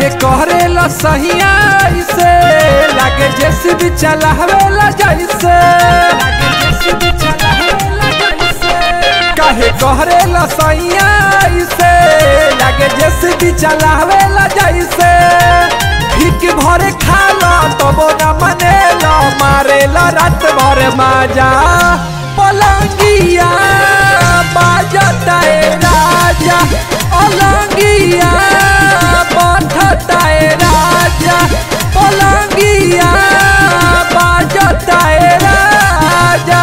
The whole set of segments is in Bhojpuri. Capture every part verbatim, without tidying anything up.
काहे कहरेला सहिया ऐसे लागे जेसीबी चलावेला जैसे काहे कहरेला सहिया ऐसे लागे जेसीबी चलावेला जैसे भीख भरे खाला तबो न मनेला मारेला रात भर माजा पलंगिया बाजता ए राजा पलंगिया बाजता ए राजा पलंगिया बाजता ए राजा।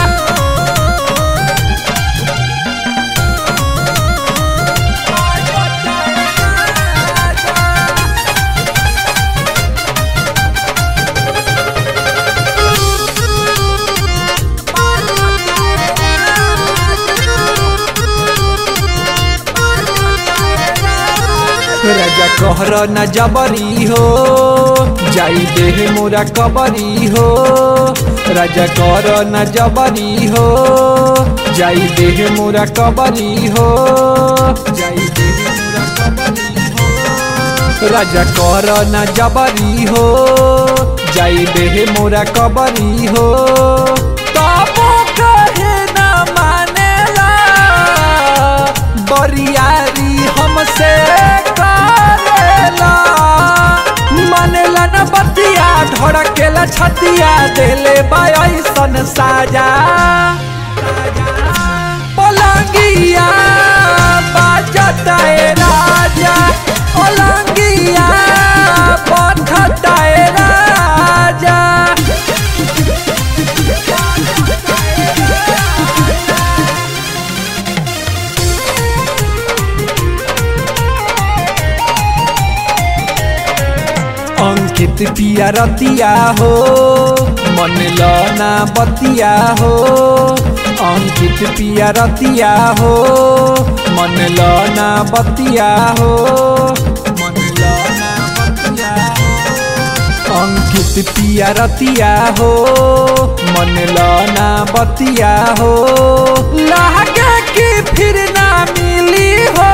राजा कहर न जबरी हो जाई देह मोरा कबरी हो राजा कहर न जबरी हो जाई देह मोरा कबरी हो जाई देह मोरा कबरी हो राजा कहर न जबरी हो जाई देह मोरा कबरी हो तबो कहे न मानेला बरियारी हमसे बतिया धड़केला छतिया देले बायसन साजा पलंगिया बाजता ए राजा पलंगिया बाजता ए राजा। अंकित पिया रतिया हो मन लना बतिया हो अंकित पिया रतिया हो मन लना बतिया हो मन लना बतिया हो अंकित पिया रतिया हो मन लना बतिया हो लागे कि फिर ना मिली हो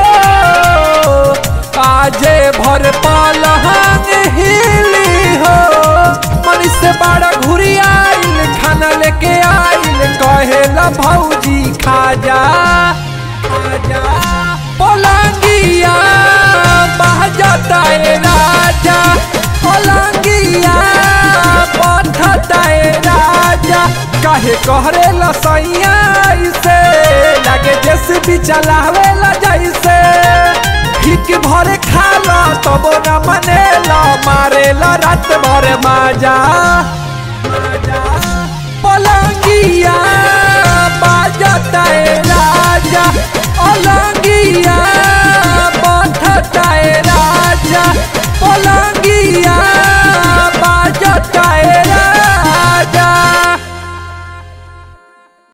आजे भर पलंग हिली हो मन से बड़ा घुरी आइल खाना लेके आइल कहेला भौजी खाजा खाजा पलंगिया बाजता ए राजा पलंगिया बाजता ए राजा काहे कहरेला सैया ऐसे लागे जेसीबी चलावेला जैसे भीख भरे खाला तबो न मनेला मारेला रात भर माजा पलंगिया बाजता ए राजा।